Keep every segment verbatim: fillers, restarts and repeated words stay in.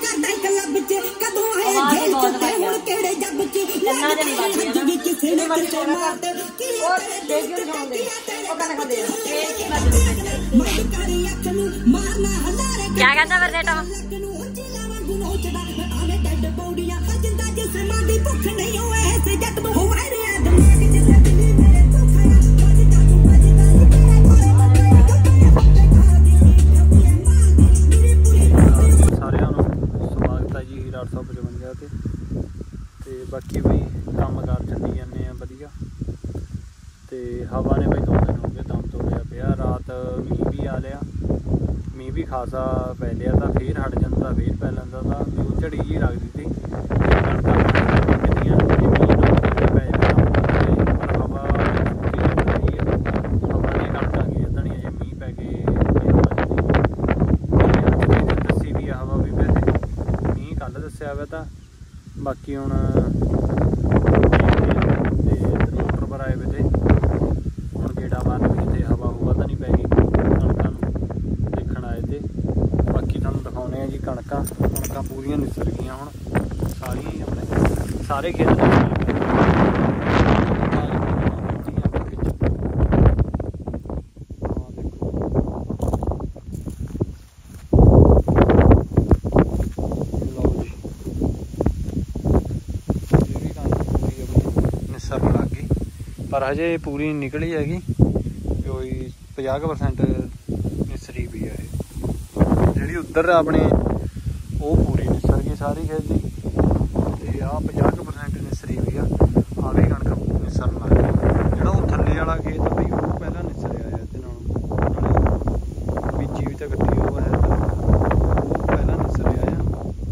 क्या कहता फिर बेटा अठ सौ पचवंजा ते ते बाकी बई काम कार चली जाने वधिया ते हवा ने बई दो दिन हो गए दम तोड़िया पिया रात मींह भी आ लिया मींह भी खासा पै लिया था फिर हट जाता फिर पै लैंदा था भी वो झड़ी जी लगती थी हवा हवा ने कणकां गिर देनियां जे मींह पै गए दसी भी हवा भी वैसे मींह कल दस्सिया वा तां बाकी हुण मोटर पर आए वे थे हुण गेड़ा मारन भी इत्थे हवा हुआ तां नहीं पै गई कणकां देखण आए थे बाकी तुहानूं दिखाउने आ जी कणकां कणकां पूरियां निसर गईयां हुण सारियां ही अपने सारे खेत पर हजे पूरी निकली हैगी कोई पचास परसेंट निसरी भी है जी उधर अपने वो पूरी निसर गई सारी खेत की आ पचास परसेंट निसरी भी आ भी कणक निसरन लग गई जो थले वाला खेत बी वो पहला निसरिया है बीजी भी तो कट्टी वो है वो पहला निसरिया है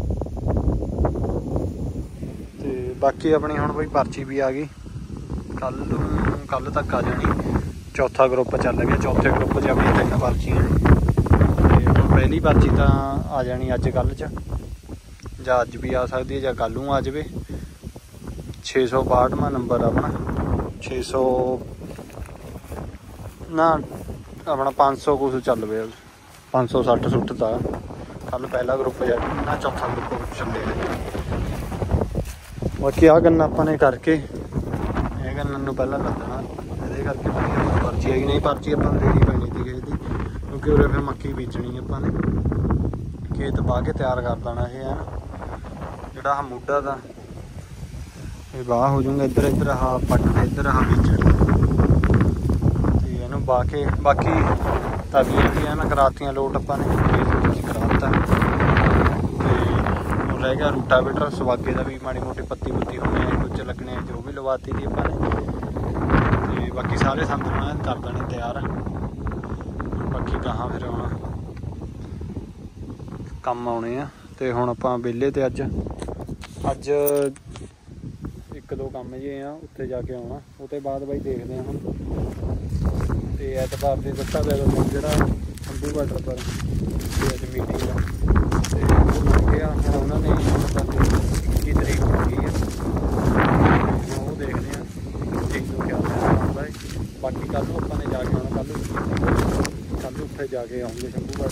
तो बाकी अपनी हुण बई पर्ची भी आ गई कल कल तक आ जानी चौथा ग्रुप चल गया चौथे ग्रुप च अपनी तीन पर्चियां पहली पर्ची तो आ जानी अज कल च जां अज भी आ सकती है जां कल नूं आ जाए छे सौ बाहठवां नंबर अपना छे सौ ना अपना पाँच सौ कुछ चल पे पाँच सौ सठ सुठ था कल पहला ग्रुप ना चौथा ग्रुप चले बाकी आ गन्ना अपने करके गन्ना पहला लदना ये करके पर्ची आई नहीं पर्ची अपन देनी पैनी थी खेत की क्योंकि उरे फिर मक्की बीजनी अपने खेत बाह के तैयार कर देना ये है जोड़ा आ मुढ़ा था ये बाह हो जाऊंगा इधर इधर हा पट के इधर हा बीजनी इनू बाह के बाकी तवियां भी है ना करातियां लोट अपने कराता रह गया रूटावेटर सुवागे का भी माड़ी मोटी पत्ती पुत्ती होने कुछ लगने जो भी लवाती थी अपने तो बाकी सारे संद कर देने तैयार बाकी कहाँ फिर हम कम आने आ तो हुण आपां वेले ते अज अज एक दो काम जे आ उत्ते जाके आना उसते बाद बई देखते हैं हम तो ऐतवार से दस्सा पे जोड़ा शंभू बार्डर पर अज मीटिंग है उन्होंने इक्की तरीक हो गई है वो देखते हैं एक दो क्या बनता है बाकी कल अपने जाके आना कल कल उत्थे जाके आऊँगे शंभू घाट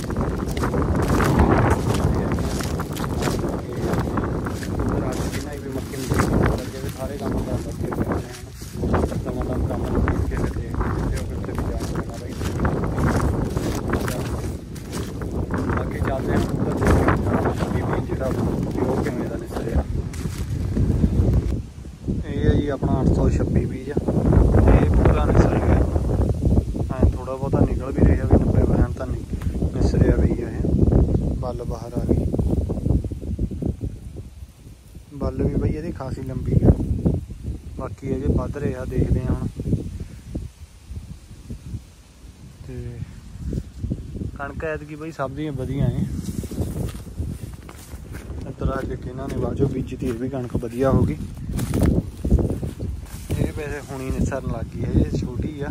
भी मक्की लगे सारे काम कर सकते दम दम काम के भी जाना भाई बाकी चलते हैं जोड़ा प्योर किमें का निसरिया ये है जी अपना अठ सौ छब्बी बीज ये पूरा निसर गया थोड़ा बहुता निकल भी रहा भी नब्बे परसेंट तो निसरिया भी है बल बाहर आ गई बल भी बई ये खासी लंबी है बाकी अजे वध रहा देखते हैं हम कणक ऐतकी बई सब दी वधिया है इधर अज इन्होंने बाजो बीजी थी भी कणक वधिया होगी ये वैसे हुणी निसरन लग गई है ये छोटी आ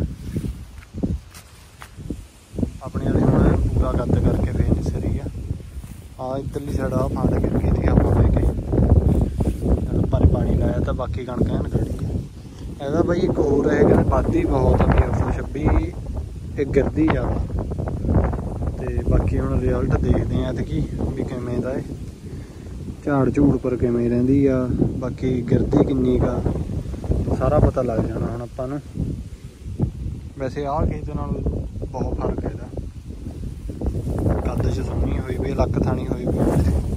अपने वाले हुण पूरा गद करके फिर निसरी आ इधरली साइड आ फाड़ गिर गई थी हवा लेके पर पानी लाया तो बाकी कणक एन खड़ी है ਇਹਦਾ बई एक होर है वादी बहुत है अठ सौ छब्बी एक गिरदी ज़्यादा तो बाकी हम रिजल्ट देखते हैं ऐतकी भी किमें दा है ਝਾੜ ਝੂੜ ਪਰ ਕਿਵੇਂ ਰਹਿੰਦੀ ਆ, ਬਾਕੀ ਗਿਰਦੀ ਕਿੰਨੀ ਕਾ ਸਾਰਾ ਪਤਾ ਲੱਗ ਜਾਣਾ ਹੁਣ ਆਪਾਂ ਨੂੰ। ਵੈਸੇ ਆਹ ਖੇਤ ਨਾਲ ਬਹੁਤ ਫਰਕ ਹੈ ਇਹਦਾ, ਕੱਦ 'ਚ ਸੋਹਣੀ ਹੋਈ ਵੀ, ਲੱਕ ਥਾਣੀ ਹੋਈ ਵੀ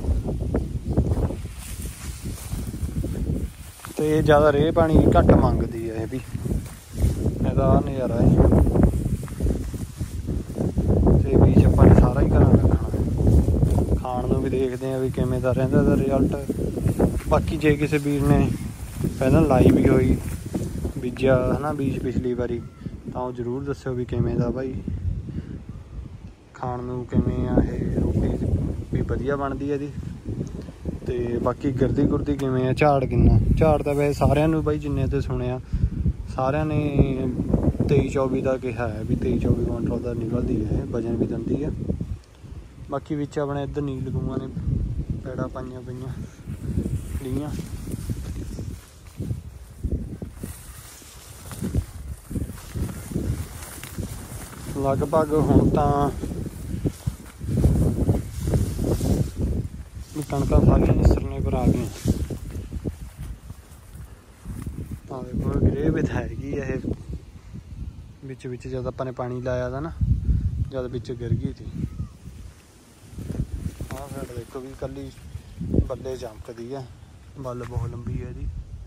ਤੇ ਇਹ ਜ਼ਿਆਦਾ ਰੇਹ ਪਾਣੀ ਘੱਟ ਮੰਗਦੀ ਹੈ ਇਹ ਵੀ। ਇਹਦਾ ਆਹ ਨਜ਼ਾਰਾ ਹੈ। ਤੇ ਬੀਜ ਆਪਾਂ ਨੇ ਸਾਰਾ ਹੀ ਘਰਾਂ ਰੱਖਣਾ, ਖਾਣ ਨੂੰ ਵੀ ਦੇਖਦੇ ਆ ਵੀ ਕਿਵੇਂ ਦਾ ਰਹਿੰਦਾ ਇਹਦਾ ਰਿਜ਼ਲਟ। ਬਾਕੀ ਜੇ ਕਿਸੇ ਵੀਰ ਨੇ ਪਹਿਲਾਂ ਲਾਈ ਵੀ ਹੋਈ ਬੀਜਿਆ ਹੈ ਨਾ ਬੀਜ ਪਿਛਲੀ ਵਾਰੀ, ਤਾਂ ਉਹ ਜ਼ਰੂਰ ਦੱਸਿਓ ਵੀ ਕਿਵੇਂ ਦਾ ਭਾਈ, ਖਾਣ ਨੂੰ ਕਿਵੇਂ ਆ ਇਹ, ਰੋਟੀ ਵੀ ਵਧੀਆ ਬਣਦੀ ਹੈ ਇਹਦੀ। ਤੇ ਬਾਕੀ ਗਿਰਦੀ ਗੁਰਦੀ ਕਿਵੇਂ ਆ, ਝਾੜ ਕਿੰਨਾ, ਝਾੜ ਤਾਂ ਵੈਸੇ ਸਾਰਿਆਂ ਨੂੰ ਬਾਈ ਜਿੰਨੇ ਤੇ ਸੁਣਿਆ ਸਾਰਿਆਂ ਨੇ ਤੇਈ ਚੌਵੀ ਦਾ ਕਿਹਾ ਹੈ ਵੀ ਤੇਈ ਚੌਵੀ ਕੁਇੰਟਲ ਦਾ ਨਿਕਲਦੀ ਹੈ, ਵਜਨ ਵੀ ਦਿੰਦੀ ਹੈ। ਬਾਕੀ ਵਿੱਚ ਆਪਣੇ ਇੱਧਰ ਨੀਲ ਗਊਆਂ ਨੇ ਪੈੜਾ ਪਾਈਆਂ ਪਈਆਂ ਲੀਆਂ। ਲਗਭਗ ਹੁਣ ਤਾਂ ਕਣਕਾਂ ਸਾਰੀਆਂ ਨਿਸਰਨੇ ਪਰ ਆ ਗਈਆਂ। ਆ ਦੇਖੋ ਗਰੇ ਵਿੱਚ ਹੈਗੀ ਇਹ, ਵਿੱਚ ਵਿੱਚ ਜਦ ਆਪਾਂ ਨੇ ਪਾਣੀ ਲਾਇਆ ਤਾ ਨਾ, ਜਦ ਵਿੱਚ ਗਿਰ ਗਈ ਸੀ। ਆਹ ਸਾਈਡ ਦੇਖੋ ਵੀ ਇਕੱਲੀ ਬੱਲੇ ਚਮਕਦੀ ਆ, ਬੱਲ ਬਹੁਤ ਲੰਬੀ ਹੈ ਇਹਦੀ।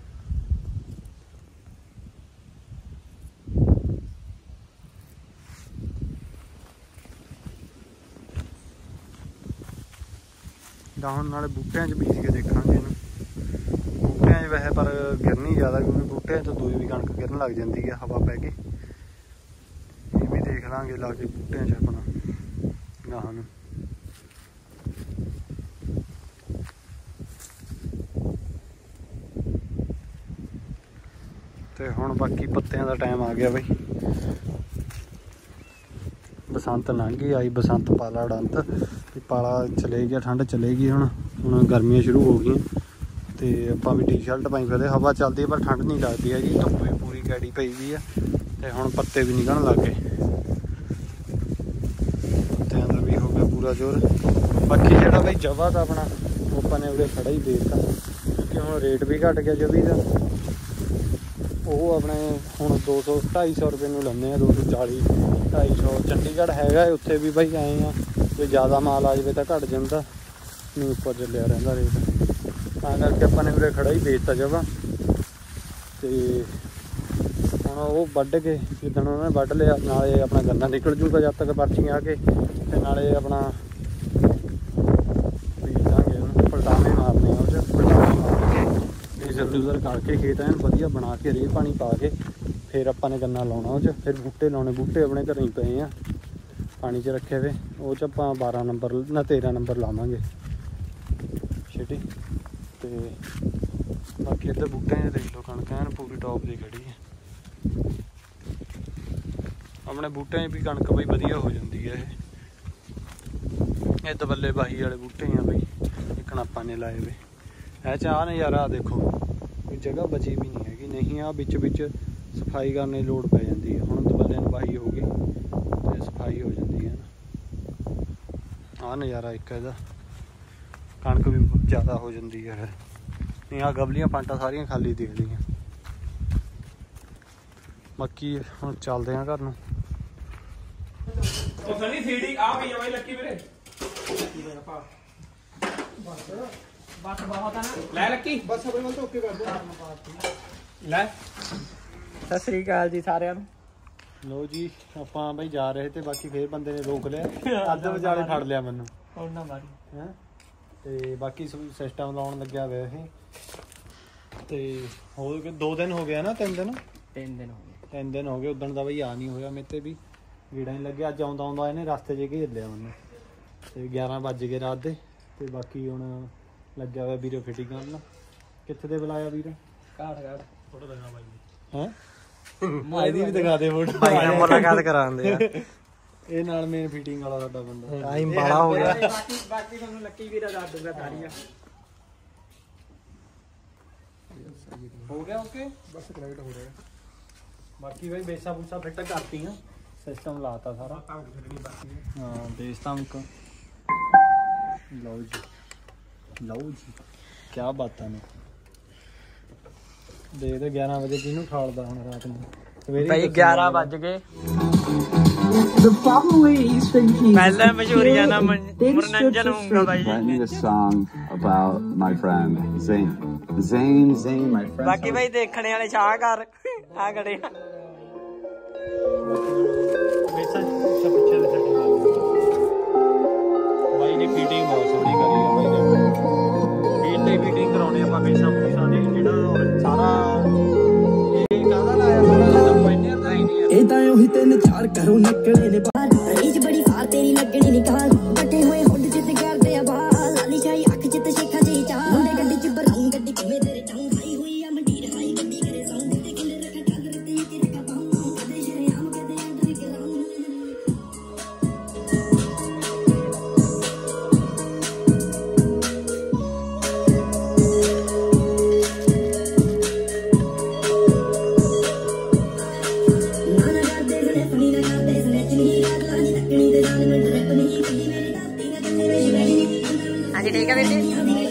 ਤਾਂ ਹੁਣ ਨਾਲੇ ਬੂਟਿਆਂ 'ਚ ਬੀਜ ਕੇ ਦੇਖਾਂਗੇ ਇਹਨੂੰ। ਬੂਟਿਆਂ 'ਚ ਵੈਸੇ ਪਰ ਗਿਰਨੀ ਜ਼ਿਆਦਾ, ਕਿਉਂਕਿ ਬੂਟਿਆਂ 'ਚ ਦੂਈ ਵੀ ਕਣਕ ਗਿਰਨ ਲੱਗ ਜਾਂਦੀ ਹੈ ਹਵਾ ਪੈ ਕੇ। ਇਹ ਵੀ ਦੇਖ ਲਾਂਗੇ ਲਾ ਕੇ ਬੂਟਿਆਂ 'ਚ ਆਪਣਾ ਗਾਹਾਂ ਨੂੰ। ਤੇ ਹੁਣ ਬਾਕੀ ਪੱਤਿਆਂ ਦਾ ਟਾਈਮ ਆ ਗਿਆ ਬਈ, ਬਸੰਤ ਲੰਘ ਗਈ, ਆਈ ਬਸੰਤ ਪਾਲਾ ਉਡੰਤ ਤੇ ਪਾਲਾ ਚਲੇ ਗਿਆ, ਠੰਡ ਚਲੇ ਗਈ। ਹੁਣ ਹੁਣ ਗਰਮੀਆਂ ਸ਼ੁਰੂ ਹੋ ਗਈਆਂ ਤੇ ਆਪਾਂ ਵੀ ਟੀ ਸ਼ਰਟ ਪਾਈ ਫਿਰਦੇ, ਹਵਾ ਚੱਲਦੀ ਹੈ ਪਰ ਠੰਡ ਨਹੀਂ ਲੱਗਦੀ ਹੈਗੀ, ਧੁੱਪ ਵੀ ਪੂਰੀ ਕੈੜੀ ਪਈ ਵੀ ਆ। ਤੇ ਹੁਣ ਪੱਤੇ ਵੀ ਨਿਕਲਣ ਲੱਗ ਗਏ, ਪੱਤਿਆਂ ਦਾ ਵੀ ਹੋ ਗਿਆ ਪੂਰਾ ਜ਼ੋਰ। ਬਾਕੀ ਜਿਹੜਾ ਬਈ ਜਵਾ ਤਾਂ ਆਪਣਾ ਉਹ ਆਪਾਂ ਨੇ ਉਰੇ ਖੜਾ ਹੀ ਦੇ ਦਿੱਤਾ, ਕਿਉਂਕਿ ਹੁਣ ਰੇਟ ਵੀ ਘੱਟ ਗਿਆ ਜਵੀ ਦਾ। ਉਹ ਆਪਣੇ ਹੁਣ ਦੋ ਸੌ ਢਾਈ ਸੌ ਰੁਪਏ ਨੂੰ ਲੈਂਦੇ ਆ, ਦੋ ਸੌ ਚਾਲੀ ਢਾਈ ਸੌ। ਚੰਡੀਗੜ੍ਹ ਹੈਗਾ ਉੱਥੇ ਵੀ ਬਾਈ ਆਏ ਆ, ਕੋਈ ਜ਼ਿਆਦਾ ਮਾਲ ਆ ਜਾਵੇ ਤਾਂ ਘੱਟ ਜਾਂਦਾ, ਨਹੀਂ ਉੱਪਰ ਚੱਲਿਆ ਰਹਿੰਦਾ ਰੇਟ। ਤਾਂ ਕਰਕੇ ਆਪਾਂ ਨੇ ਉਰੇ ਖੜਾ ਹੀ ਦੇ ਦਿੱਤਾ ਜਵਾ। ਤੇ ਹੁਣ ਉਹ ਵੱਢ ਕੇ ਜਿੱਦਣ ਉਹਨਾਂ ਨੇ ਵੱਢ ਲਿਆ, ਨਾਲੇ ਆਪਣਾ ਗੰਨਾ ਨਿਕਲ ਜੂਗਾ ਜਦ ਤੱਕ ਪਰਚੀਆਂ ਆ ਕੇ, ਤੇ ਨਾਲੇ ਆਪਣਾ ਬੀਜ ਦਾਂਗੇ ਉਹਨੂੰ, ਪਲਟਾਵੇਂ ਮਾਰਨੇ ਆ ਉਹ 'ਚ, ਪਲਟਾਵੇਂ ਮਾਰ ਕੇ ਡੀਜ਼ਲ ਡੂਜ਼ਲ ਕਰਕੇ ਖੇਤ ਐਨ ਵਧੀਆ ਬਣਾ ਕੇ ਰੇਹ ਪਾਣੀ ਪਾ ਕੇ ਫਿਰ ਆਪਾਂ ਨੇ ਗੰਨਾ ਲਾਉਣਾ ਉਹ 'ਚ। ਫਿਰ ਬੂਟੇ ਲਾਉਣੇ, ਬੂਟੇ ਆਪਣੇ ਘਰੇ ਹੀ ਪਏ ਆ ਪਾਣੀ 'ਚ ਰੱਖੇ ਵੇ, ਉਹ 'ਚ ਆਪਾਂ ਬਾਰਾਂ ਨੰਬਰ ਨਾ ਤੇਰਾਂ ਨੰਬਰ ਲਾਵਾਂਗੇ ਛੇਤੀ। ਤੇ ਬਾਕੀ ਇੱਧਰ ਬੂਟਿਆਂ 'ਚ ਦੇਖ ਲਓ ਕਣਕ ਐਨ ਪੂਰੀ ਟੌਪ ਦੀ ਖੜੀ ਹੈ। ਆਪਣੇ ਬੂਟਿਆਂ 'ਚ ਵੀ ਕਣਕ ਬਈ ਵਧੀਆ ਹੋ ਜਾਂਦੀ ਹੈ ਇਹ। ਇਹ ਦਬੱਲੇ ਬਾਹੀ ਵਾਲੇ ਬੂਟੇ ਆ ਬਈ, ਇੱਕ ਆਪਾਂ ਨੇ ਲਾਏ ਵੇ। ਇਹ 'ਚ ਆਹ ਨਜ਼ਾਰਾ ਦੇਖੋ, ਕੋਈ ਜਗ੍ਹਾ ਬਚੀ ਵੀ ਨਹੀਂ ਹੈਗੀ, ਨਹੀਂ ਆਹ ਵਿੱਚ ਵਿੱਚ ਸਫਾਈ ਕਰਨ ਦੀ ਲੋੜ ਪੈ ਜਾਂਦੀ ਹੈ। ਹੁਣ ਦਬੱਲੇ ਨੂੰ ਬਾਹੀ ਹੋ ਗਈ ਤੇ ਸਫਾਈ ਹੋ ਜਾਂਦੀ ਹੈ ਨਾ। ਆਹ ਨਜ਼ਾਰਾ ਇੱਕ ਇਹਦਾ, ਕਣਕ ਵੀ ਜ਼ਿਆਦਾ ਹੋ ਜਾਂਦੀ ਹੈ ਫਿਰ। ਨਹੀਂ ਆਹ ਗਬਲੀਆਂ ਪਾਂਟਾਂ ਸਾਰੀਆਂ ਖਾਲੀ ਦਿਖਦੀਆਂ। ਬਾਕੀ ਹੁਣ ਚੱਲਦੇ ਆ ਘਰ ਨੂੰ। ਉਹ ਸਨੀ ਸੀਡੀ ਆ ਗਈ ਆ ਬਾਈ ਲੱਕੀ ਵੀਰੇ, ਬਸ ਬਸ ਬਹੁਤ ਆ ਨਾ, ਲੈ ਲੱਕੀ ਬਸ ਆਪਣੇ ਵੱਲ ਓਕੇ ਕਰ ਦੇ ਲੈ। ਸਤਿ ਸ੍ਰੀ ਅਕਾਲ ਜੀ ਸਾਰਿਆਂ ਨੂੰ। ਲੋ ਜੀ ਆਪਾਂ ਬਈ ਜਾ ਰਹੇ ਤੇ ਬਾਕੀ ਫੇਰ ਬੰਦੇ ਨੇ ਰੋਕ ਲਿਆ, ਅੱਧ ਵਿਚਾਲੇ ਫੜ ਲਿਆ ਮੈਨੂੰ ਉਹਨਾਂ ਮਾਰੀ ਹੈ। ਤੇ ਬਾਕੀ ਸਿਸਟਮ ਲਾਉਣ ਲੱਗਿਆ ਹੋਇਆ ਇਹ। ਤੇ ਹੋ ਗਏ ਦੋ ਦਿਨ ਹੋ ਗਿਆ ਨਾ, ਤਿੰਨ ਦਿਨ ਤਿੰਨ ਦਿਨ ਹੋ ਗਏ ਤਿੰਨ ਦਿਨ ਹੋ ਗਏ ਉਦਣ ਦਾ ਬਈ ਆ ਨਹੀਂ ਹੋਇਆ ਮੇਰੇ ਤੇ ਵੀ, ਗੇੜਾ ਨਹੀਂ ਲੱਗਿਆ। ਅੱਜ ਆਉਂਦਾ ਆਉਂਦਾ ਇਹਨੇ ਰਸਤੇ 'ਚ ਘੇਰ ਲਿਆ ਮੈਨੂੰ, ਤੇ ਗਿਆਰਾਂ ਵੱਜ ਗਏ ਰਾਤ ਦੇ। ਤੇ ਬਾਕੀ ਹੁਣ ਲੱਗਿਆ ਹੋਇਆ ਵੀਰੇ ਫਿਟਿੰਗ ਕਰਨ। ਕਿੱਥੇ ਦੇ ਬੁਲਾਇਆ ਵੀਰ? ਕਾਠ ਕਾਠ ਫੋਟੋ ਦਿਖਾ ਬਾਈ ਹੈਂ ਇਹਦੀ ਵੀ ਦਿਖਾ ਦੇ ਫੋਟੋ, ਬਾਈ ਨਾਲ ਮੁਲਾਕਾਤ ਕਰਾਉਂਦੇ ਆ। ਇਹ ਨਾਲ ਮੇਨ ਫਿਟਿੰਗ ਵਾਲਾ ਸਾਡਾ ਬੰਦਾ ਟਾਈਮ ਬੜਾ ਹੋ ਗਿਆ। ਬਾਕੀ ਬਾਕੀ ਤੁਹਾਨੂੰ ਲੱਕੀ ਵੀਰਾ ਦੱਸ ਦੂੰਗਾ ਸਾਰੀਆਂ। ਹੋ ਗਿਆ ਓਕੇ, ਬਸ ਕਨੈਕਟ ਹੋ ਰਿਹਾ। ਬਾਕੀ ਬਈ ਬੇਸਾ ਬੂਸਾ ਫਿੱਟ ਕਰਤੀਆਂ, ਸਿਸਟਮ ਲਾਤਾ ਸਾਰਾ। ਹਾਂ ਬੇਸ ਤਾਂ ਲਓ ਜੀ ਲਓ ਜੀ। ਕਿਆ ਬਾਤਾਂ ਨੇ। ਦੇ ਦੇ ਗਿਆਰਾਂ ਵਜੇ ਕਿਹਨੂੰ ਠਾਲਦਾ ਹੁਣ ਰਾਤ ਨੂੰ ਸਵੇਰੇ ਭਾਈ ਗਿਆਰਾਂ ਵੱਜ ਗਏ। The following singing ਪਹਿਲਾਂ ਮਸ਼ਹੂਰੀਆਂ ਨਾਲ ਮਨੋਰੰਜਨ ਹੋਊਗਾ ਬਾਈ I ਜੀ। need a song about my friend Zayn. Zayn, Zayn, my friend. ਬਾਕੀ ਭਾਈ ਦੇਖਣੇ ਵਾਲੇ ਸ਼ਾਹ ਕਰ ਆ ਖੜੇ ਆ। ਬਾਈ ਨੇ ਫੀਟਿੰਗ ਬਹੁਤ ਸੋਹਣੀ ਕਰੀ ਆ ਬਾਈ ਨੇ। ਫੀਟ ਤੇ ਫੀਟਿੰਗ ਕਰਾਉਣੀ ਆਪਾਂ ਬੇਸਾਂ ਬੂਸਾਂ ਦੀ ਜਿਹੜਾ ਸਾਰਾ ਇਹ ਕਾਹਦਾ ਲਾਇਆ ਸਾਰਾ ਇਹਦਾ ਪਾਇਨੀਅਰ ਦਾ ਹੀ ਨਹੀਂ ਆ। ਇਹ ਤਾਂ ਉਹੀ ਤਿੰਨ ਚਾਰ ਕਰੋ ਨਿਕਲੇ ਨੇ ਬਾਹਰ ਰੀਜ ਬੜੀ ਫਾਰ ਤੇਰੀ ਲੱਗਣੀ ਨਿਕਾਲ ਕੱਟੇ ਹੋਏ ਹੁੱਡ ਜਿੱਤ ਕਰਦੇ ਆ ਬਾਲ ਲਾਲੀ ਸ਼ਾਹੀ ਅੱਖ ਜਿੱਤ ਸ਼ੇਖਾ ਜੀ ਚਾਹ ਮੁੰਡੇ ਗੱਡੀ ਚ ਬਰੂੰ ਗੱਡੀ ਕਿਵੇਂ ਤੇਰੇ ਚਾਹੂੰ ਖਾਈ ਹੋਈ ਆ ਮੰਡੀਰ ਹਾਈ ਗੱਡੀ ਕਰੇ ਸਾਊਂਡ ਤੇ ਕਿਲੇ ਰੱਖਾ ਚਾਦਰ ਤੇ ਕਿ ਰੱਖਾ ਬਾਹੂੰ ਕਦੇ ਸ਼ਰੇ ਆਮ ਕਦੇ ਅੰਦਰ ਕਰਾਉਂ ਹਾਂਜੀ ਠੀਕ ਆ ਵੀਰ ਜੀ।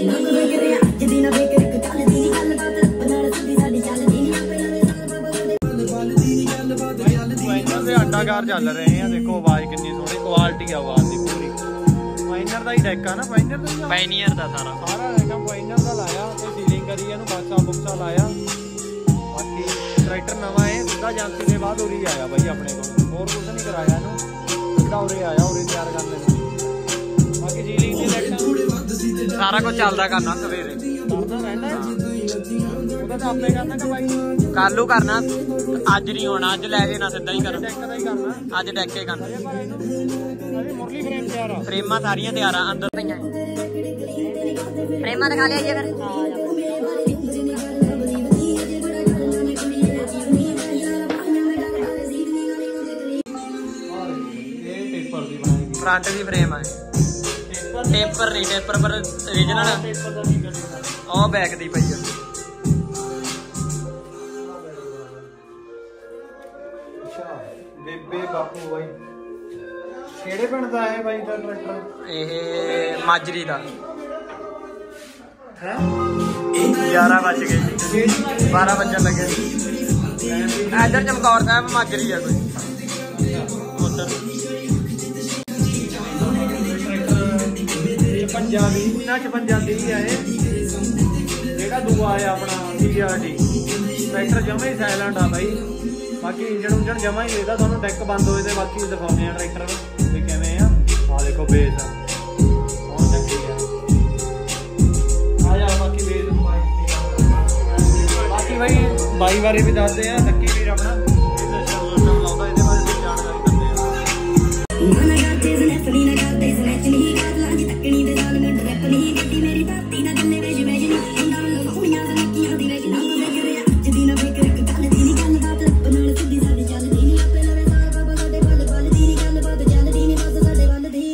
ਫਾਈਨਰ ਦੇ ਅੰਡਾਕਾਰ ਚੱਲ ਰਹੇ ਆ। ਦੇਖੋ ਆਵਾਜ਼ ਕਿੰਨੀ ਸੋਹਣੀ ਕੁਆਲਿਟੀ ਆ ਆਵਾਜ਼ ਦੀ ਪੂਰੀ। ਫਾਈਨਰ ਦਾ ਹੀ ਡੈਕ ਆ ਨਾ ਫਾਈਨਰ ਦਾ ਹੀ ਪਾਇਨੀਅਰ ਦਾ ਸਾਰਾ ਸਾਰਾ ਹੈਗਾ ਫਾਈਨਰ ਦਾ ਲਾਇਆ ਤੇ ਸੀਲਿੰਗ ਕਰੀ ਇਹਨੂੰ ਬਾਕਸਾ ਬੁਕਸਾ ਲਾਇਆ। ਬਾਕੀ ਟਰੈਕਟਰ ਨਵਾਂ ਹੈ ਸਿੱਧਾ ਏਜੰਸੀ ਦੇ ਬਾਅਦ ਉਰੀ ਆਇਆ ਬਾਈ ਆਪਣੇ ਕੋਲ ਹੋਰ ਕੁਝ ਨਹੀਂ ਕਰਾਇਆ ਇਹਨੂੰ ਸਿੱਧਾ ਉਰੇ ਆਇਆ ਉਰੇ ਤਿਆਰ ਕਰਨੇ ਨੂੰ। ਬਾਕੀ ਸੀਲਿੰਗ ਦੀ ਲੈਟ ਸਾਰਾ ਕੁਝ ਚੱਲਦਾ ਕਰਨਾ ਸਵੇਰੇ ਕਰਨਾ ਰਹਿੰਦਾ ਉਹਦਾ ਤਾਂ ਆਪੇ ਕਰਨਾ ਕਿ ਬਾਈ ਕੱਲੂ ਕਰਨਾ ਅੱਜ ਨਹੀਂ ਹੋਣਾ ਅੱਜ ਲੈ ਜੇ ਨਾ ਸਿੱਧਾ ਹੀ ਕਰਨਾ ਡੈਕ ਦਾ ਹੀ ਕਰਨਾ ਅੱਜ ਡੈਕੇ ਕਰਨਾ। ਅਰੇ ਮੁਰਲੀ ਫਰੇਮ ਤਿਆਰ ਆ ਫਰੇਮਾਂ ਸਾਰੀਆਂ ਤਿਆਰ ਆ ਅੰਦਰ ਪਈਆਂ ਫਰੇਮਾਂ ਦਿਖਾ ਲਿਆ ਜੀ ਫਿਰ। ਇਹ ਪੇਪਰ ਦੀ ਬਣਾਈ ਗਈ ਫਰੰਟ ਦੀ ਫਰੇਮ ਹੈ ਟੇਪਰ ਨਹੀਂ ਟੇਪਰ ਪਰ ਓਰੀਜਨਲ ਪੇਪਰ ਦਾ ਕੀ ਕਰਨਾ ਉਹ ਬੈਕ ਦੀ ਪਈ ਆ। ਅੱਛਾ ਬੇਬੇ ਬਾਪੂ ਬਾਈ ਕਿਹੜੇ ਪਿੰਡ ਦਾ ਹੈ ਬਾਈ ਦਾ ਟਰੈਕਟਰ ਇਹ ਮਾਜਰੀ ਦਾ ਹੈ ਗਿਆਰਾਂ ਵੱਜ ਗਏ ਜੀ ਬਾਰਾਂ ਵੱਜਣ ਲੱਗੇ। ਇੱਧਰ ਚਮਕੌਰ ਸਾਹਿਬ ਮਾਜਰੀ ਆ ਕੋਈ ਉੱਧਰ ਪੰਜਾਬੀ ਨਾ ਚ ਪੰਜਾਬੀ ਆ ਇਹ ਜਿਹੜਾ ਦੂਆ ਆ ਆਪਣਾ ਸੀ ਆਰ ਡੀ ਟਰੈਕਟਰ ਜਮਾ ਹੀ ਸਾਇਲੈਂਟ ਆ ਬਾਈ। ਬਾਕੀ ਇੰਜਣ ਉਂਜਣ ਜਮਾ ਹੀ ਇਹਦਾ ਤੁਹਾਨੂੰ ਡੈਕ ਬੰਦ ਹੋਏ ਤੇ ਬਾਕੀ ਦਿਖਾਉਂਦੇ ਆ ਟਰੈਕਟਰ ਵੀ ਕਿਵੇਂ ਆ। ਆ ਦੇਖੋ ਬੇਸ ਹੁਣ ਚੱਕੀ ਆ ਆ ਜਾ ਬਾਕੀ ਬੇਸ ਬਾਕੀ ਬਾਈ ਬਾਈ ਬਾਰੇ ਵੀ ਦੱਸਦੇ ਆ ਲੱਕੀ ਵੀਰ ਆਪਣਾ ਇਹ ਸਿਸਟਮ ਲਾਉਂਦਾ ਇਹਦੇ ਬਾਰੇ ਵੀ ਜਾਣਕਾਰੀ ਦਿੰਦੇ ਆ। ਨਾ ਕਰਦੇ ਸਨੈਪਣੀ ਨਾ ਕਰਦੇ ਸਨੈਚ ਨਹੀਂ ਕਰ ਲਾਂਗੀ ਤੱਕਣੀ ਦੇ ਨਾਲ ਮੈਂ ਟਰੈਪ ਨਹੀਂ ਗੱਡੀ ਮੇਰੀ ਧਰਤੀ ਨਾ ਗੱਲੇ ਵੇਜ ਵੇਜ ਨਹੀਂ ਹੁੰਦਾ ਮੈਨੂੰ ਕੁੜੀਆਂ ਦੇ ਨਿੱਕੀਆਂ ਦੀ ਵੇਜ ਨਾ ਵੇਖਦੇ ਅੱਜ ਦੀ ਨਾ ਵੇਖ ਇੱਕ ਗੱਲ ਦੀ ਨਹੀਂ ਗੱਲ ਬਾਤ ਰੱਬ ਨਾਲ ਸਿੱਧੀ ਸਾਡੀ ਚੱਲਦੀ ਨਹੀਂ ਆਪੇ ਲਵੇ ਸਾਰ ਬਾਬਾ ਸਾਡੇ ਵੱਲ ਵੱਲ ਦੀ ਨਹੀਂ ਗੱਲ ਬਾਤ ਚੱਲਦੀ ਨਹੀਂ ਬਸ ਸਾਡੇ ਵੱਲ ਦੀ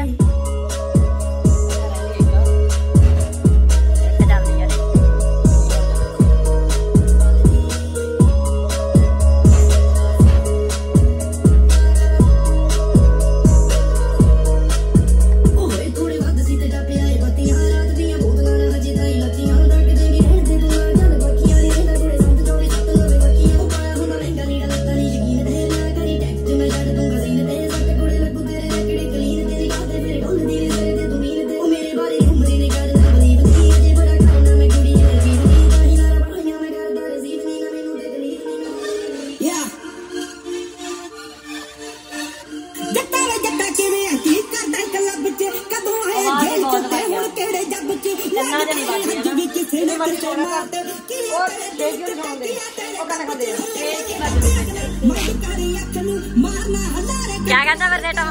क्या कहता फिर बेटा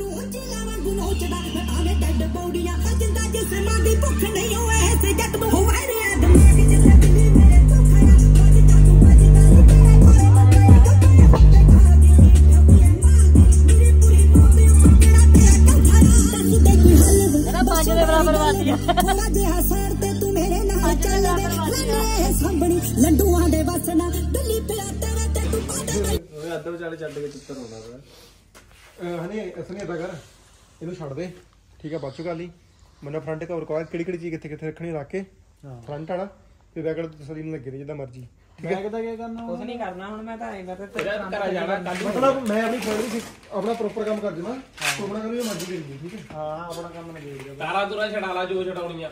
लड्डुआ दे बसना दिल्ली पिया तेरे ते तू ਓਏ ਅੱਧ ਵਿਚਾਲੇ ਛੱਡ ਕੇ ਚਿੱਤਰ ਆਉਂਦਾ ਪਿਆ ਹਨੇ ਅਸਨੇ ਇਦਾਂ ਕਰ ਇਹਨੂੰ ਛੱਡ ਦੇ ਠੀਕ ਆ ਬਾਅਦ ਚੋਂ ਕਰ ਲਈ ਮੈਨੂੰ ਫਰੰਟ ਕਵਰ ਕੋਲ ਕਿਹੜੀ ਕਿਹੜੀ ਚੀਜ਼ ਕਿੱਥੇ ਕਿੱਥੇ ਰੱਖਣੀ ਰੱਖ ਕੇ ਫਰੰਟ ਵਾਲਾ ਤੇ ਬੈਕ ਵਾਲਾ ਤਸੱਲੀ ਨਾਲ ਲੱਗੇ ਰਹੇ ਜਿੱਦਾਂ ਮਰਜ਼ੀ। ਬੈਗ ਦਾ ਕੀ ਕਰਨਾ? ਕੁਛ ਨਹੀਂ ਕਰਨਾ ਹੁਣ ਮੈਂ ਤਾਂ ਐਂ ਮੈਂ ਤਾਂ ਘਰ ਜਾਣਾ ਕੱਲ ਮਤਲਬ ਮੈਂ ਆਪਣੀ ਫੈਮਿਲੀ ਆਪਣਾ ਪ੍ਰੋਪਰ ਕੰਮ ਕਰ ਦੇਣਾ, ਆਪਣਾ ਕੰਮ ਜੋ ਮਰਜ਼ੀ ਕਰੀ ਠੀਕ ਹੈ। ਹਾਂ ਹਾਂ ਆਪਣਾ ਕੰਮ ਨਹੀਂ ਦੇਖਦੇ। ਤਾਰਾ ਤੁਰਾ ਛਡਾ ਲਾ ਜੋ ਛਡਾਉਣੀ ਆ।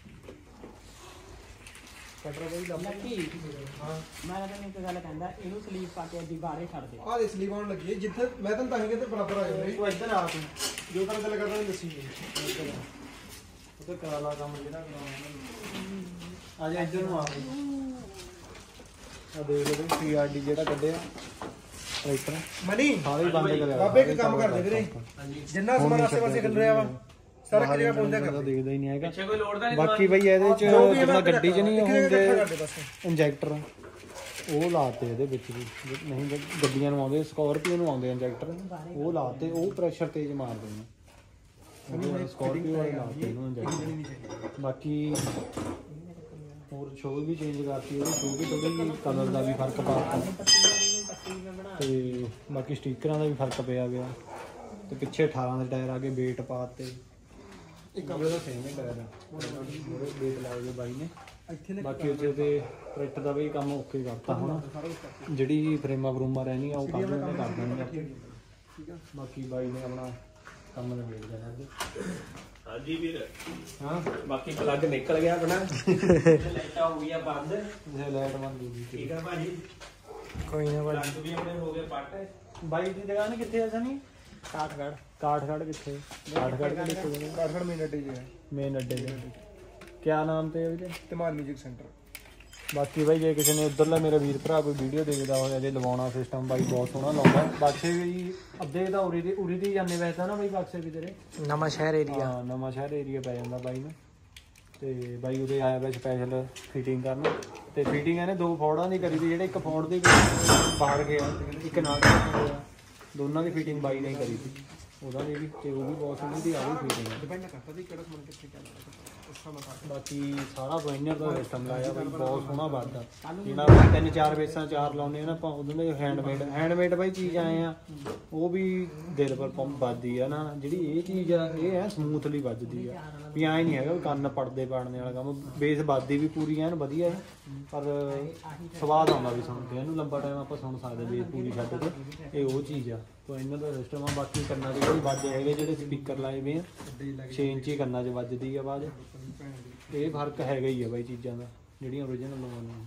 ਕਟਰ ਬਈ ਲੱਕੀ ਹਾਂ ਮੈਂ ਤਾਂ ਇੱਕ ਗੱਲ ਕਹਿੰਦਾ ਇਹਨੂੰ ਸਲੀਪ ਪਾ ਕੇ ਅੱਧੀ ਬਾਹਰੇ ਛੱਡ ਦੇ। ਆਹ ਦੇ ਸਲੀਪ ਆਉਣ ਲੱਗੀ ਹੈ ਜਿੱਥੇ ਮੈਂ ਤਾਂ ਤਾਂ ਹੀ ਕਹਿੰਦੇ ਬਰਾਬਰ ਆ ਜਾਂਦੇ। ਤੂੰ ਇੱਧਰ ਆ ਤੂੰ ਜੋ ਤੇਰਾ ਦਿਲ ਕਰਦਾ ਦੱਸੀ ਜੀ। ਉੱਧਰ ਕਰਾ ਲਾ ਕੰਮ ਜਿਹੜਾ ਕਰਾਉਣਾ। ਆ ਜਾ ਇੱਧਰ ਨੂੰ ਆ ਆ ਦੇਖ ਲਓ ਸੀ ਆਰ ਡੀ ਜਿਹੜਾ ਕੱਢਿਆ ਟਰੈਕਟਰ ਮਨੀ ਸਾਰੇ ਬੰਦ ਕਰਿਆ। ਬਾਬੇ ਇੱਕ ਕੰਮ ਕਰਦੇ ਵੀਰੇ, ਜਿੰਨਾ ਸਮਾਨ ਆਸੇ ਪਾਸੇ ਖਿਲ ਰਿਹਾ ਵਾ ਸਾਰਾ ਕਿਹੜਾ ਪਹੁੰਚਦਾ ਕਰ ਦੇਖਦਾ ਹੀ ਨਹੀਂ ਹੈਗਾ। ਪਿੱਛੇ ਕੋਈ ਲੋੜ ਦਾ ਨਹੀਂ। ਬਾਕੀ ਬਈ ਇਹਦੇ ਚ ਜਿਹੜਾ ਗੱਡੀ ਚ ਨਹੀਂ ਹੁੰਦੇ ਬਸ ਇੰਜੈਕਟਰ ਉਹ ਲਾਤੇ ਇਹਦੇ ਵਿੱਚ ਵੀ ਨਹੀਂ ਗੱਡੀਆਂ ਨੂੰ ਆਉਂਦੇ ਸਕਾਰਪੀਓ ਨੂੰ ਆਉਂਦੇ ਇੰਜੈਕਟਰ ਉਹ ਲਾਤੇ ਉਹ ਪ੍ਰੈਸ਼ਰ ਤੇਜ਼ ਮਾਰਦੇ ਨੇ ਸਕਾਰਪੀਓ ਵਾਲੇ ਲਾਤੇ ਇਹਨੂੰ ਇੰਜੈਕਟਰ। ਬਾਕੀ ਹੋਰ ਸ਼ੋਅ ਵੀ ਚੇਂਜ ਕਰਤੀ ਉਹਦੀ ਸ਼ੋਅ ਵੀ ਥੋੜੀ ਕਲਰ ਦਾ ਵੀ ਫਰਕ ਪਾਤਾ ਤੇ ਬਾਕੀ ਸਟੀਕਰਾਂ ਦਾ ਵੀ ਫਰਕ ਪਿਆ ਗਿਆ ਤੇ ਪਿੱਛੇ ਅਠਾਰਾਂ ਦੇ ਟਾਇਰ ਆ ਗਏ ਵੇਟ ਪਾਤੇ ਇੱਕ ਉਹਦਾ ਸੇਮ ਹੀ ਟਾਇਰ ਆ ਉਹਦੇ ਵੇਟ ਲਾਏ ਗਏ ਬਾਈ ਨੇ। ਬਾਕੀ ਉੱਥੇ ਤੇ ਟਰੈਕਟਰ ਦਾ ਵੀ ਕੰਮ ਓਕੇ ਕਰਤਾ ਹੁਣ ਜਿਹੜੀ ਫਰੇਮਾਂ ਫਰੂਮਾਂ ਰਹਿਣੀਆਂ ਉਹ ਕੰਮ ਉਹਨੇ ਕਰ ਦੇਣਗੇ। ਬਾਕੀ ਬਾਈ ਨੇ ਆਪਣਾ ਕੰਮ ਨਿਬੇੜ ਦੇਣਾ ਅੱਜ। ਹਾਂਜੀ ਵੀਰ ਹਾਂ ਬਾਕੀ ਪਲੱਗ ਨਿਕਲ ਗਿਆ ਆਪਣਾ ਲਾਈਟਾਂ ਹੋ ਗਈਆਂ ਬੰਦ। ਜੇ ਲਾਈਟ ਬੰਦ ਹੋ ਗਈ ਠੀਕ ਆ ਭਾਜੀ ਕੋਈ ਨਾ ਬਾਈ। ਪਲੱਗ ਵੀ ਆਪਣੇ ਹੋ ਗਏ ਪੱਟ। ਬਾਈ ਦੀ ਦੁਕਾਨ ਕਿੱਥੇ ਆ ਸਨੀ? ਕਾਠਗੜ੍ਹ ਕਾਠਗੜ੍ਹ ਕਿੱਥੇ? ਕਾਠਗੜ੍ਹ ਦੇ ਕਿੱਥੇ? ਕਾਠਗੜ੍ਹ ਮੇਨ ਅੱਡੇ ਜੀ ਹੈ, ਮੇਨ ਅੱਡੇ ਤੇ ਕਿਆ ਨਾਮ ਤੇ ਉਹਦੇ? Dhamaal music centre. ਬਾਕੀ ਬਾਈ ਜੇ ਕਿਸੇ ਨੇ ਉੱਧਰਲਾ ਮੇਰਾ ਵੀਰ ਭਰਾ ਕੋਈ ਵੀਡੀਓ ਦੇਖਦਾ ਹੋਇਆ ਜੇ ਲਵਾਉਣਾ ਸਿਸਟਮ ਬਾਈ ਬਹੁਤ ਸੋਹਣਾ ਲਾਉਂਦਾ। ਬਕਸੇ ਵੀ ਅੱਧੇ ਤਾਂ ਉਰੀ ਦੀ ਉਰੀ ਦੀ ਜਾਂਦੇ ਵੈਸੇ ਤਾਂ ਨਾ ਬਾਈ ਬਕਸੇ ਵੀ ਤੇਰੇ ਨਵਾਂ ਸ਼ਹਿਰ ਏਰੀਆ। ਹਾਂ ਨਵਾਂ ਸ਼ਹਿਰ ਏਰੀਆ ਪੈ ਜਾਂਦਾ ਬਾਈ ਨੂੰ ਤੇ ਬਾਈ ਉਹਦੇ ਆਇਆ ਵਾ ਸਪੈਸ਼ਲ ਫਿਟਿੰਗ ਕਰਨ ਤੇ ਫਿਟਿੰਗ ਇਹਨੇ ਦੋ ਫੋੜਾਂ ਦੀ ਕਰੀ ਦੀ ਜਿਹੜੇ ਇੱਕ ਫੋੜ ਦੇ ਬਾਹਰ ਗਿਆ ਇੱਕ ਨਾਲ ਗਿਆ ਦੋਨਾਂ ਦੀ ਫਿਟਿੰਗ ਬਾਈ ਨੇ ਕਰੀ ਸੀ ਉਹਦਾ ਵੀ ਤੇ ਉਹ ਵੀ ਬਹੁਤ ਸੋਹਣੀ ਦੀ ਆ ਵੀ ਫਿਟਿੰਗ ਡਿਪੈਂਡ ਕਰਦਾ ਵੀ ਕਿਹੜਾ ਸਮਾਨ ਕਿੱਥੇ ਚੱਲਦਾ। ਬਾਕੀ ਸਾਰਾ ਵਾਈਨਰ ਦਾ ਸਿਸਟਮ ਲਾਇਆ ਬਾਈ ਬਹੁਤ ਸੋਹਣਾ ਵੱਜਦਾ ਜਿਹੜਾ ਆਪਾਂ ਤਿੰਨ ਚਾਰ ਬੇਸਾਂ ਚਾਰ ਲਾਉਂਦੇ ਆ ਨਾ ਆਪਾਂ ਉਹਦੇ ਨਾਲ ਹੈਂਡਮੇਡ ਹੈਂਡਮੇਡ ਬਾਈ ਚੀਜ਼ ਆਏ ਆ ਉਹ ਵੀ ਦਿਲ ਪਰ ਪੰਪ ਵੱਜਦੀ ਆ ਨਾ। ਜਿਹੜੀ ਇਹ ਚੀਜ਼ ਆ ਇਹ ਐ ਸਮੂਥਲੀ ਵੱਜਦੀ ਆ ਵੀ ਐਂ ਨਹੀਂ ਹੈਗਾ ਕੰਨ ਪੜਦੇ ਪਾੜਨੇ ਵਾਲਾ ਕੰਮ। ਬੇਸ ਵੱਜਦੀ ਵੀ ਪੂਰੀ ਐਨ ਵਧੀਆ ਪਰ ਸਵਾਦ ਆਉਂਦਾ ਵੀ ਸੁਣ ਕੇ ਇਹਨੂੰ ਲੰਬਾ ਟਾਈਮ ਆਪਾਂ ਸੁਣ ਸਕਦੇ ਬੇਸ ਪੂਰੀ ਛੱਡ ਕੇ ਇਹ ਉਹ ਚੀਜ਼ ਆ। ਇਹਨਾਂ ਦਾ ਸਿਸਟਮ ਆ। ਬਾਕੀ ਕੰਨਾਂ 'ਚ ਜਿਹੜੀ ਵੱਜ ਹੈਗੇ ਜਿਹੜੇ ਸਪੀਕਰ ਲਾਏ ਵੇ ਆ ਛੇ ਇੰਚੀ ਕੰਨਾਂ 'ਚ ਵੱਜਦੀ ਆ ਆਵਾਜ਼। ਇਹ ਫਰਕ ਹੈਗਾ ਹੀ ਆ ਬਾਈ ਚੀਜ਼ਾਂ ਦਾ ਜਿਹੜੀਆਂ ਓਰੀਜਨਲ ਲਵਾਉਣੀਆਂ।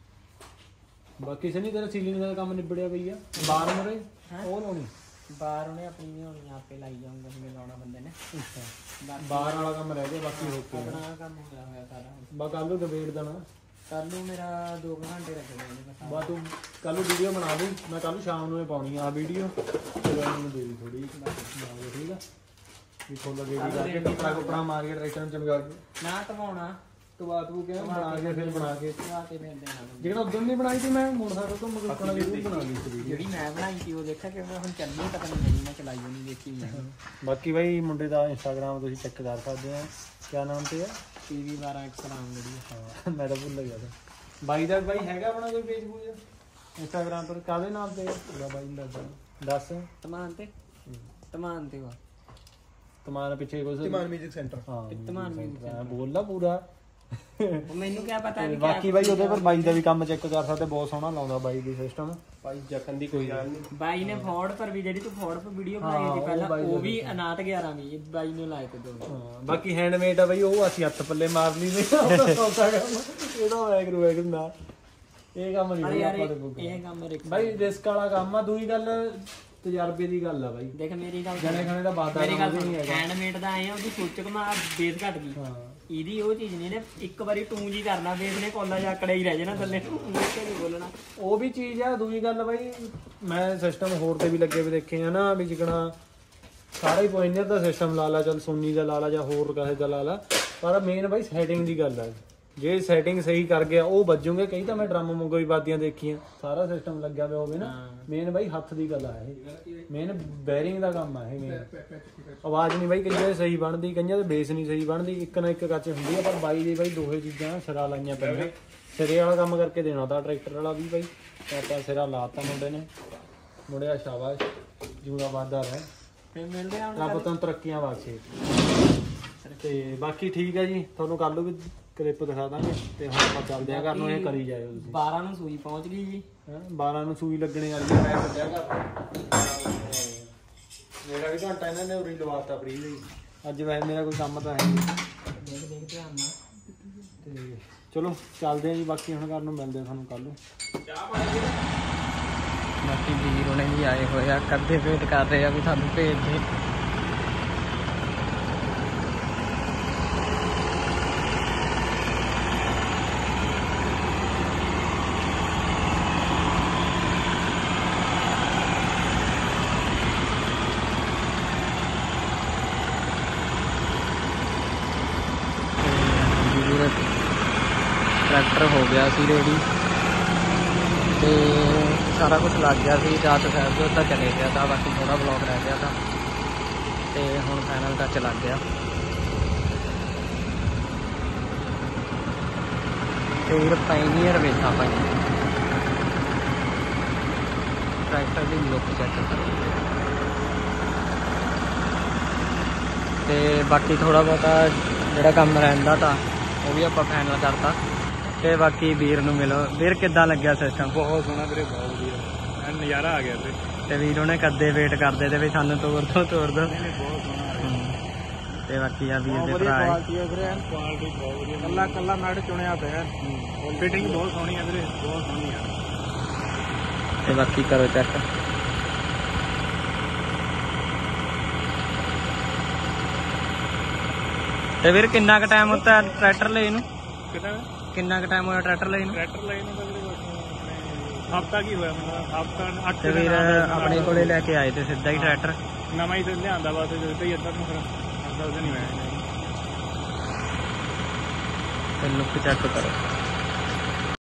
ਬਾਕੀ ਸਨੀ ਤੇਰਾ ਸੀਲਿੰਗ ਦਾ ਕੰਮ ਨਿਬੜਿਆ ਪਈ ਆ ਬਾਹਰ ਮੁਰੇ ਉਹ ਲਾਉਣੀ ਬਾਹਰ ਉਹਨੇ ਆਪਣੀ ਨਹੀਂ ਹੋਣੀ ਆਪੇ ਲਾਈ ਜਾਊਂਗਾ ਜਿਵੇਂ ਲਾਉਣਾ ਬੰਦੇ ਨੇ। ਅੱਛਾ ਬਾਹਰ ਵਾਲਾ ਕੰਮ ਰਹਿ ਗਿਆ ਬਾਕੀ ਹੋ ਕੇ ਆਪਣਾ ਕੰਮ ਹੋਇਆ ਹੋਇਆ ਸਾਰਾ। ਬਾ ਕੱਲ ਨੂੰ ਡਿਬੇਟ ਦੇਣਾ ਕੱਲ ਨੂੰ ਮੇਰਾ ਦੋ ਘੰਟੇ ਲੱਗਣੇ ਨੇ ਬਸ। ਬਾ ਤੂੰ ਕੱਲ ਨੂੰ ਵੀਡੀਓ ਬਣਾ ਦੇ ਮੈਂ ਕੱਲ ਸ਼ਾਮ ਨੂੰ ਪਾਉਣੀ ਆ ਵੀਡੀਓ ਤੇ ਮੈਨੂੰ ਦੇ ਦੀ ਥੋੜੀ ਠੀਕ ਆ ਵੀ ਫੋਨ ਲੱਗੇ ਵੀ ਕਰਕੇ ਕੱਪੜਾ ਕੁਪੜਾ ਮਾਰ ਕੇ ਟਰੈਕਟਰ ਨੂੰ ਚਮਕਾ ਕੇ ਨਾ ਧਵਾਉਣਾ ਤਵਾ ਤੂ ਕੇ ਬਣਾ ਕੇ ਫਿਰ ਬਣਾ ਕੇ ਆ ਕੇ ਫਿਰ ਦੇਣਾ। ਜਿਹੜਾ ਉਦੋਂ ਨਹੀਂ ਬਣਾਈ ਸੀ ਮੈਂ ਮੋਟਰਸਾਈਕਲ ਤੋਂ ਮਗਰ ਕੋਣਾ ਵੀ ਬਣਾ ਲਈ ਸੀ ਜਿਹੜੀ ਮੈਂ ਬਣਾਈ ਸੀ ਉਹ ਦੇਖਿਆ ਕਿ ਹੁਣ ਚੱਲਣੀ ਪਤਾ ਨਹੀਂ ਮੇਰੀ ਮੈਂ ਚਲਾਈ ਨਹੀਂ ਦੇਖੀ ਮੈਂ। ਬਾਕੀ ਬਾਈ ਮੁੰਡੇ ਦਾ ਇੰਸਟਾਗ੍ਰਾਮ ਤੁਸੀਂ ਚੈੱਕ ਕਰ ਸਕਦੇ ਆ ਕਿਆ ਨਾਮ ਤੇ ਆ ਟੀਵੀ ਬਾਰਾਂ ਐਕਸਟਰਾਮ ਜਿਹੜੀ ਹਾਂ ਮੈਂ ਤਾਂ ਭੁੱਲ ਗਿਆ ਬਾਈ ਦਾ ਬਾਈ ਹੈਗਾ ਆਪਣਾ ਕੋਈ ਪੇਜ ਪੂਜ ਇੰਸਟਾਗ੍ਰਾਮ ਪਰ ਕਾਹਦੇ ਨਾਮ ਤੇ ਉਹਦਾ ਬਾਈ ਨੂੰ ਦੱਸ ਦੱਸ ਤਮਾਨ ਤੇ ਤਮਾਨ ਤੇ ਵਾ ਤਮਾਨ ਪਿੱਛੇ ਕੁਝ ਧਮਾਲ ਮਿਊਜ਼ਿਕ ਸੈਂਟਰ। ਹਾਂ ਤਮਾਨ ਵੀ ਬੋਲਦਾ ਪੂਰਾ ਮੈਨੂੰ ਕਿਆ ਪਤਾ ਵੀ ਬਾਕੀ ਬਾਈ ਉਹਦੇ ਪਰ ਬਾਈ ਦਾ ਵੀ ਕੰਮ ਚੈੱਕ ਕਰ ਸਕਦੇ ਬਹੁਤ ਸੋਹਣਾ ਲਾਉਂਦਾ ਬਾਈ ਦੀ ਸਿਸਟਮ ਬਾਈ ਜਖਨ ਦੀ ਕੋਈ ਗੱਲ ਨਹੀਂ। ਬਾਈ ਨੇ ਫੋਰਡ ਪਰ ਵੀ ਜਿਹੜੀ ਤੂੰ ਫੋਰਡ ਪਰ ਵੀਡੀਓ ਬਣਾਈ ਸੀ ਪਹਿਲਾਂ ਉਹ ਵੀ ਅਨਾਟ ਗਿਆਰਾਂ ਵੀ ਬਾਈ ਨੇ ਲਾਏ ਤੇ ਦੋ। ਬਾਕੀ ਹੈਂਡਮੇਡ ਆ ਬਾਈ ਉਹ ਅਸੀਂ ਹੱਥ ਪੱਲੇ ਮਾਰ ਲਈ ਨੇ ਇਹਦਾ ਵੈਗਰੂ ਵੈਗਰੂ ਨਾ ਇਹ ਕੰਮ ਨਹੀਂ ਯਾਰ ਇਹ ਕੰਮ ਰਿਕ ਬਾਈ ਰਿਸਕ ਵਾਲਾ ਕੰਮ ਆ। ਦੂਈ ਗੱਲ ਤਜਰਬੇ ਦੀ ਗੱਲ ਆ ਬਾਈ ਦੇਖ ਮੇਰੀ ਗੱਲ ਜਣੇ ਖਾਣੇ ਦਾ ਬਾਦਾ ਮੇਰੀ ਗੱਲ ਹੈਂਡਮੇਡ ਦਾ ਆਏ ਆ ਉਹਦੀ ਸੋਚ ਕਮਾ ਬੇਸ ਘਟ ਗਈ। ਇਹਦੀ ਉਹ ਚੀਜ਼ ਨਹੀਂ ਨੇ ਇੱਕ ਵਾਰੀ ਟੂੰ ਜੀ ਕਰਨਾ ਬੇਸ ਨੇ ਕੋਲਾ ਜਾਕੜਾ ਹੀ ਰਹਿ ਜਾਣਾ ਥੱਲੇ ਨਹੀਂ ਬੋਲਣਾ ਉਹ ਵੀ ਚੀਜ਼ ਆ। ਦੂਜੀ ਗੱਲ ਬਾਈ ਮੈਂ ਸਿਸਟਮ ਹੋਰ ਤੇ ਵੀ ਲੱਗੇ ਵੀ ਦੇਖੇ ਆ ਨਾ ਵੀ ਜਿਕਣਾ ਸਾਰਾ ਹੀ ਪੋਇੰਟਰ ਦਾ ਸਿਸਟਮ ਲਾ ਲਾ ਚੱਲ ਸੋਨੀ ਦਾ ਲਾ ਲਾ ਜਾਂ ਹੋਰ ਕਿਸੇ ਦਾ ਲਾ ਲਾ ਪਰ ਮੇਨ ਬਾਈ ਸੈਟਿੰਗ ਦੀ ਗੱਲ ਆ। ਜੇ ਸੈਟਿੰਗ ਸਹੀ ਕਰ ਗਿਆ ਉਹ ਵੱਜੂਗੇ। ਕਈ ਤਾਂ ਮੈਂ ਡਰਮ ਮੰਗੋ ਵੀ ਵਾਦੀਆਂ ਦੇਖੀਆਂ ਸਾਰਾ ਸਿਸਟਮ ਲੱਗਿਆ ਪਿਆ ਹੋਵੇ ਨਾ ਮੇਨ ਬਾਈ ਹੱਥ ਦੀ ਗੱਲ ਆ ਇਹ ਮੇਨ ਬੈਰਿੰਗ ਦਾ ਕੰਮ ਆ ਇਹ ਮੇਨ ਆਵਾਜ਼ ਨਹੀਂ ਬਾਈ ਕਈਆਂ ਦੀ ਸਹੀ ਬਣਦੀ ਕਈਆਂ ਦੇ ਬੇਸ ਨਹੀਂ ਸਹੀ ਬਣਦੀ ਇੱਕ ਨਾ ਇੱਕ ਕੱਚ ਹੁੰਦੀ ਆ ਪਰ ਬਾਈ ਦੀ ਬਾਈ ਦੋਹੇ ਚੀਜ਼ਾਂ ਸਿਰਾ ਲਾਈਆਂ ਪਈਆਂ। ਸਿਰੇ ਵਾਲਾ ਕੰਮ ਕਰਕੇ ਦੇਣਾ ਤਾਂ ਟਰੈਕਟਰ ਵਾਲਾ ਵੀ ਬਾਈ ਆਪਾਂ ਸਿਰਾ ਲਾਤਾ ਮੁੰਡੇ ਨੇ ਮੁੰਡਿਆ ਸ਼ਾਬਾਸ਼ ਜੂੜਾ ਵਾਦਾ ਰਹਿ ਫਿਰ ਮਿਲਦੇ ਆ ਰੱਬ ਤੋਂ ਤਰੱਕੀਆਂ ਵਾਸਤੇ ਤੇ ਬਾਕੀ ਠੀਕ ਹੈ ਜੀ ਤੁਹਾਨੂੰ ਕੱਲ ਨੂੰ ਵੀ ਕਲਿੱਪ ਦਿਖਾ ਦਾਂਗੇ ਤੇ ਹੁਣ ਆਪਾਂ ਚੱਲਦੇ ਆ ਘਰ ਨੂੰ। ਇਹ ਕਰੀ ਜਾਇਓ ਤੁਸੀਂ। ਬਾਰਾਂ ਨੂੰ ਸੂਈ ਪਹੁੰਚ ਗਈ ਜੀ। ਹੈਂ, ਬਾਰਾਂ ਨੂੰ ਸੂਈ ਲੱਗਣੇ ਵਾਲੀ ਆ। ਮੈਂ ਸੱਦਿਆ ਘਰ ਮੇਰਾ ਵੀ ਘੰਟਾ ਇਹਨਾਂ ਨੇ ਉਰੀ ਲਵਾਤਾ ਫਰੀ ਲਈ। ਅੱਜ ਵੈਸੇ ਮੇਰਾ ਕੋਈ ਕੰਮ ਤਾਂ ਹੈ ਨਹੀਂ। ਦੇਖ ਦੇਖ ਧਿਆਨ ਨਾਲ ਤੇ ਚਲੋ ਚੱਲਦੇ ਆ ਜੀ। ਬਾਕੀ ਹੁਣ ਘਰ ਨੂੰ ਮਿਲਦੇ ਆ ਤੁਹਾਨੂੰ ਕੱਲ ਨੂੰ। ਬਾਕੀ ਵੀਰ ਉਹਨੇ ਵੀ ਆਏ ਹੋਏ ਆ, ਕਰਦੇ ਵੇਟ ਕਰ ਰਹੇ ਆ ਵੀ ਤੁਹਾਨੂੰ ਭੇਜ ਦੇ। ट्रैक्टर हो गया सी रेडी तो सारा कुछ लग गया सी। रात साहब जो तक चले गया था, बाकी थोड़ा ब्लॉक रह गया था तो हुण फाइनल टच लग गया। फिर पाइनियर वेखा पाई ट्रैक्टर की लुक चेक करो। तो बाकी थोड़ा बहुता जोड़ा कम रहा था वो भी आप फाइनल करता। ਤੇ ਬਾਕੀ ਵੀਰ ਨੂੰ ਮਿਲੋ। ਵੀਰ ਕਿੱਦਾਂ ਲੱਗਿਆ ਸਿਸਟਮ? ਬਹੁਤ ਸੋਹਣਾ ਵੀਰੇ, ਬਹੁਤ ਵਧੀਆ ਨਜ਼ਾਰਾ ਆ ਗਿਆ ਵੀਰੇ। ਤੇ ਵੀਰ ਉਹਨੇ ਕਦੇ ਵੇਟ ਕਰਦੇ ਤੇ ਵੀ ਸਾਨੂੰ ਤੋਰ ਦੋ ਤੋਰ ਦੋ। ਬਹੁਤ ਸੋਹਣਾ ਤੇ ਬਾਕੀ ਆ ਵੀਰ ਦੇ ਵਧੀਆ ਭਰਾ ਕੁਆਲਿਟੀ ਹੈ ਵੀਰੇ, ਕੁਆਲਿਟੀ ਬਹੁਤ ਵਧੀਆ। ਕੱਲਾ ਕੱਲਾ ਮੈਟ ਚੁਣਿਆ ਪਿਆ। ਫਿਟਿੰਗ ਬਹੁਤ ਸੋਹਣੀ ਹੈ ਵੀਰੇ, ਬਹੁਤ ਸੋਹਣੀ ਹੈ। ਤੇ ਬਾਕੀ ਕਰੋ ਚੈੱਕ। ਤੇ ਵੀਰ ਕਿੰਨਾ ਕੁ ਟਾਈਮ ਹੁੰਦਾ ਟਰੈਕਟਰ ਲਈ ਨੂੰ? ਕਿੰਨਾ ਕਿੰਨਾ ਕੁ ਟਾਈਮ ਹੋਇਆ ਟਰੈਕਟਰ ਲਈ ਨੂੰ? ਟਰੈਕਟਰ ਲਈ ਨੂੰ ਤਾਂ ਵੀਰੇ ਹਫਤਾ ਕੀ ਹੋਇਆ ਮੈਨੂੰ, ਹਫਤਾ ਅੱਠ ਤੇ ਵੀਰ ਆਪਣੇ ਕੋਲੇ ਲੈ ਕੇ ਆਏ ਤੇ ਸਿੱਧਾ ਹੀ ਟਰੈਕਟਰ ਨਵਾਂ ਹੀ ਲਿਆਂਦਾ ਬਸ, ਜਦੋਂ ਹੀ ਇੱਧਰ ਨੂੰ ਫਿਰ ਹਫਤਾ ਉਹਦੇ ਨਹੀਂ ਹੋਇਆ। ਤੇ ਲੁੱਕ ਚੈੱਕ ਕਰੋ।